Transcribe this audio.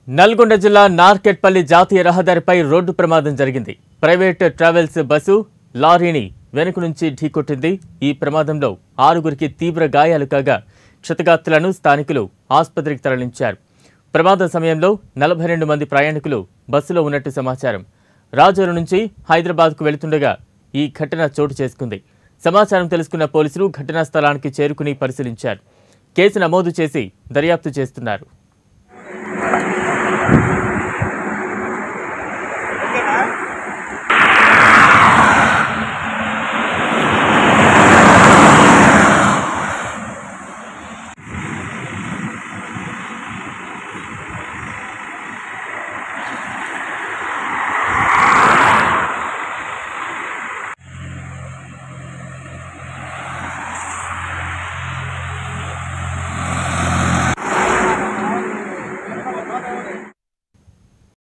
నల్గొండ జిల్లా నార్కెట్పల్లి జాతీయ రహదారిపై రోడ్డు ప్రమాదం జరిగింది. ప్రైవేట్ ట్రావెల్స్ బస్సు లారీని వెనుక నుంచి ఢీకొట్టింది. ఈ ప్రమాదంలో 6గురికి తీవ్ర గాయాలు కాగా క్షతగాత్రులను స్థానికులు ఆసుపత్రికి తరలించారు. ప్రమాద సమయంలో 42 మంది ప్రయాణికులు బస్సులో ఉన్నట్టు సమాచారం. రాజోలు నుంచి హైదరాబాద్కు వెళుతుండగా ఈ ఘటన చోటు చేసుకుంది. సమాచారం తెలుసుకున్న పోలీసులు ఘటనా స్థలానికి చేరుకుని పరిశీలించారు. కేసు నమోదు చేసి దర్యాప్తు చేస్తున్నారు.